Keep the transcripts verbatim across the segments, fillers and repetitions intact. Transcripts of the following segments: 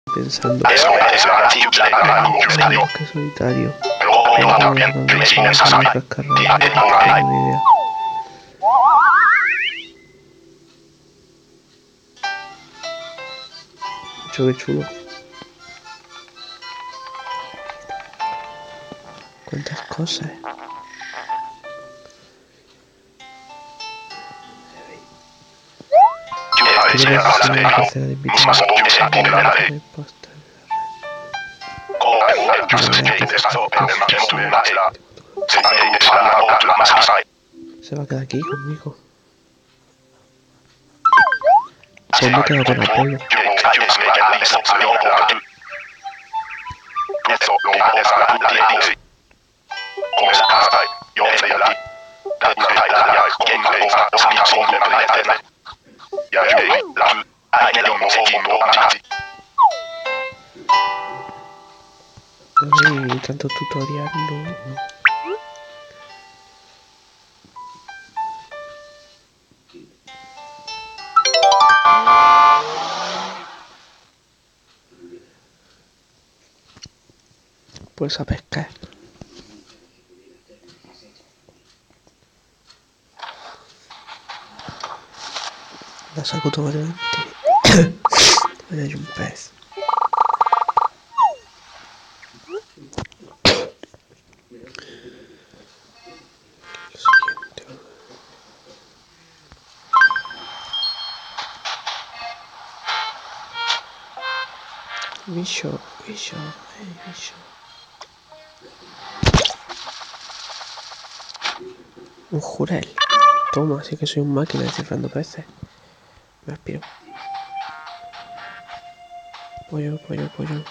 Pensando que solitario. No tengo ni idea. Mucho que chulo. Cuántas cosas. Quiero ver si me tercera de invitar a posta. Se va a quedar aquí conmigo. Pues me quedo con Apolo. Ay, tanto tutorial, no. Pues a pescar. La saco automáticamente. Ahí hay un pez. Bicho, bicho, hey, bicho. Un jurel. Toma, así que soy un máquina descifrando peces. Me aspiro. Pollo, pollo, pollo.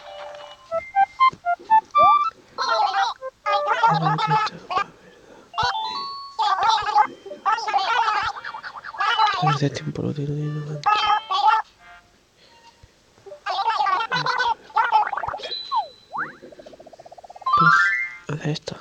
Perder tiempo lo tiro de nuevo. Pues, haz esto.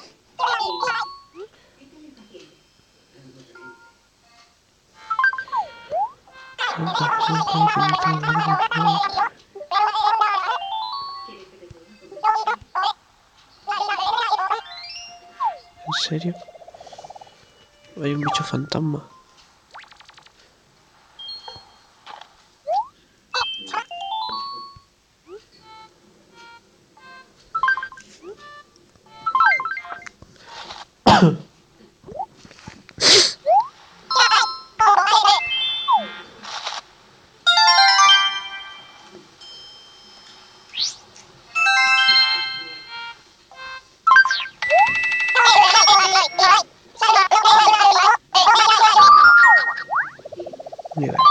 ¿En serio? Hay un bicho fantasma. Mira.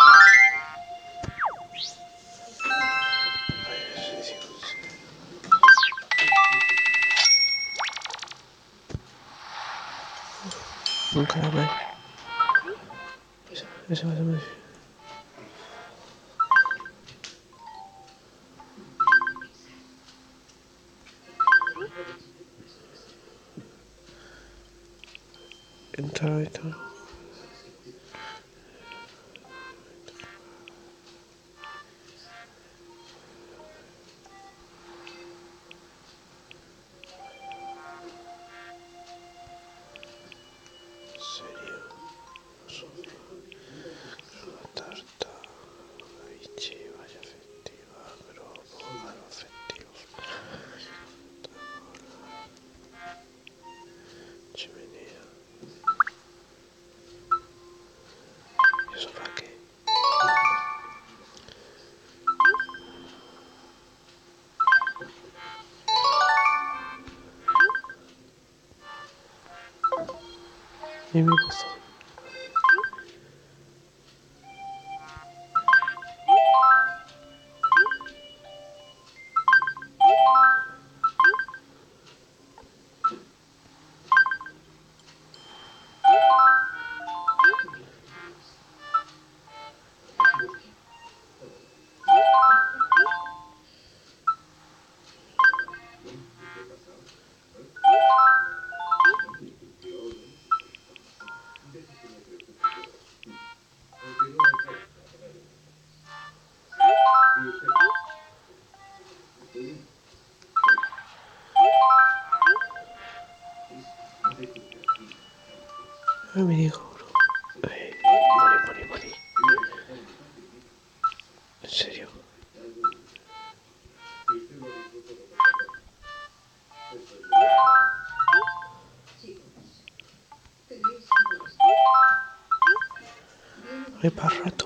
Un caramel. Eso, eso, eso, eso. Entra esto. Y mi buzón. Ay, me dijo, bro. Ay, money, money, money. ¿En serio? Ay, para rato.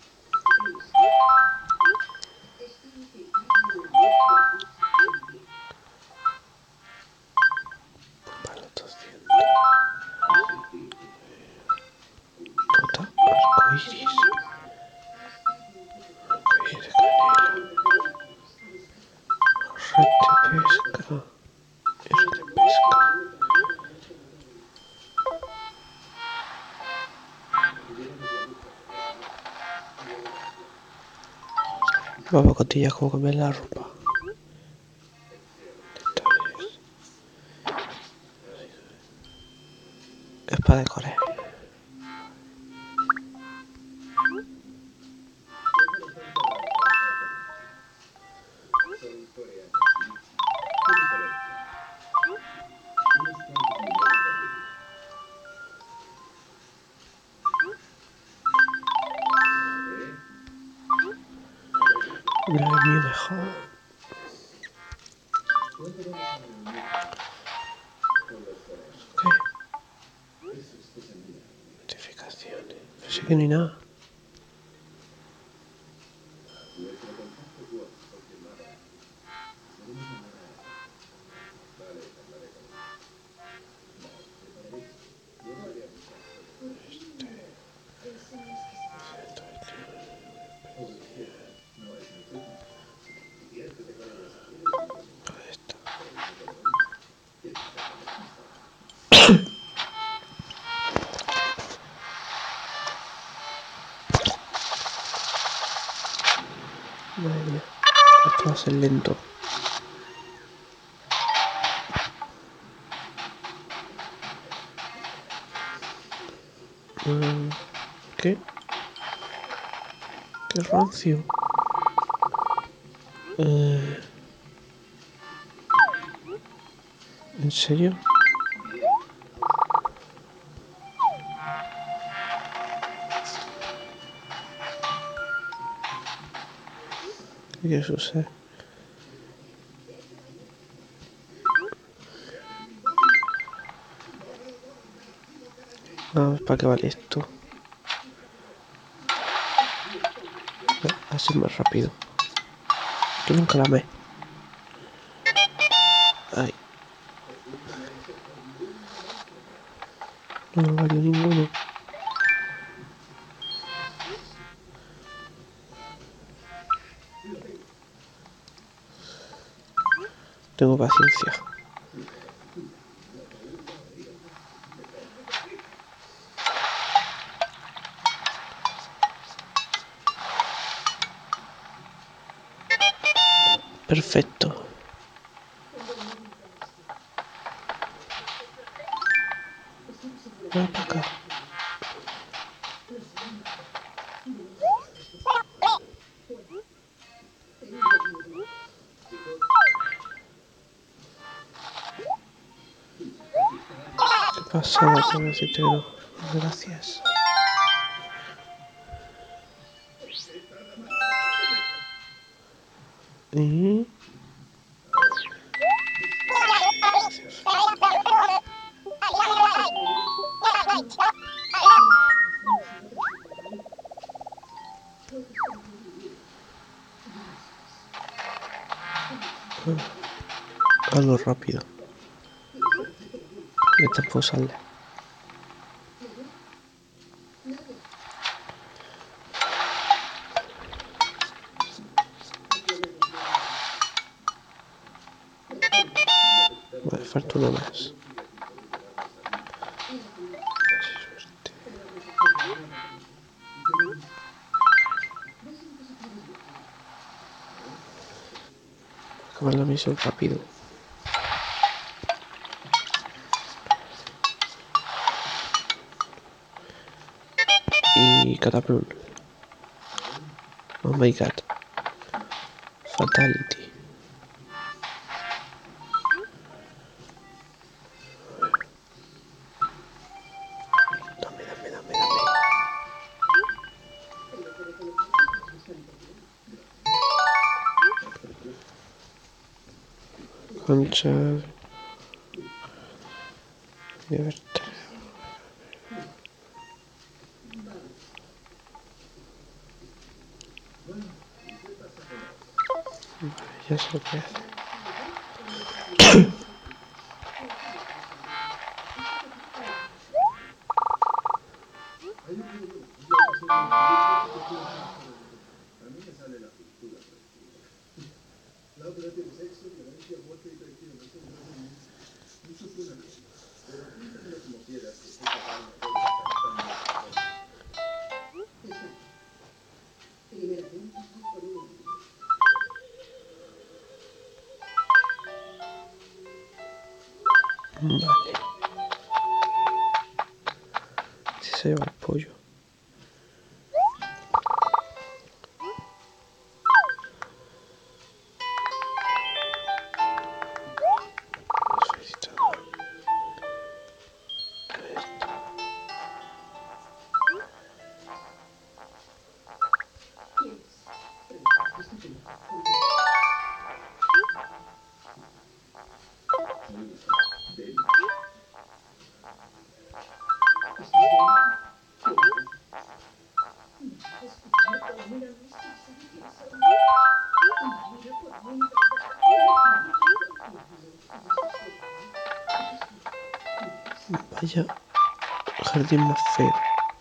Para los doscientos. Tota arcoiris. Arcoiris de canela. Red de pesca. Y red de pesca. Vamos, cotillas, como cambiar la ropa. Esta vez. Es para decorar. Mira, el mío mejor. ¿Qué? Notificaciones. Pero sí que no hay nada. Madre mía. Esto va a ser lento. Mm, ¿Qué? ¿Qué rancio? Eh, ¿En serio? ¿Qué quieres usar? Vamos, ¿para qué vale esto? Así más rápido. Que nunca la me. Ay. No me valió ninguno. Tengo paciencia. Perfecto. Ven para acá. ¿Qué pasada? Tengo que decirte que no. Gracias. ¿Y? Algo rápido. Y tampoco sale. Vale, falta uno más. Acabar la misión rápido. Y Cataplum. Oh my god. Fatality. Concha de libertad. Vale, ya sé lo que hace. Vale. Si se lleva el pollo. Vaya jardín más feo.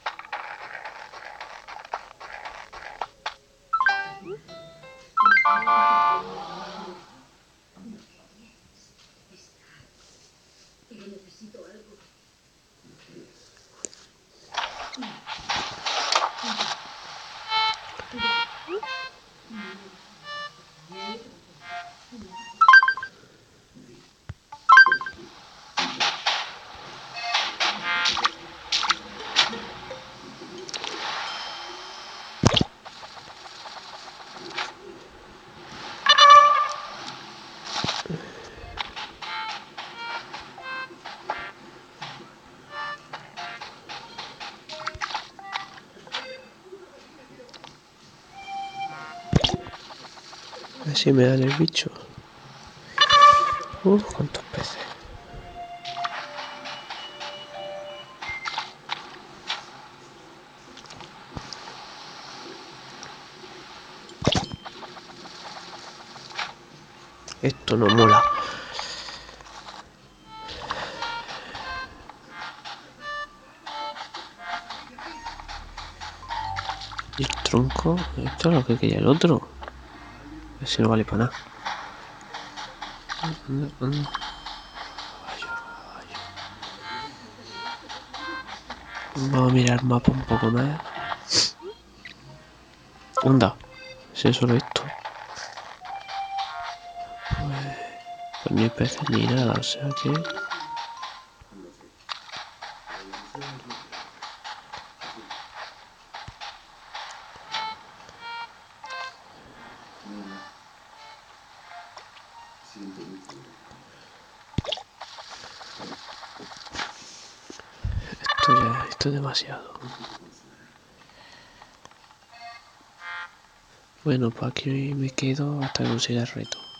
Así me dan el bicho. Uf, cuántos peces. Esto no mola. Y el tronco, esto es lo que quería el otro. A ver si no vale para nada. Anda, anda. Vaya, vaya. Vamos a mirar el mapa un poco más. Anda, si es solo esto. Pues, pues ni peces ni nada, o sea que... Esto ya, esto es demasiado. Bueno, pues aquí me quedo hasta que consiga el reto.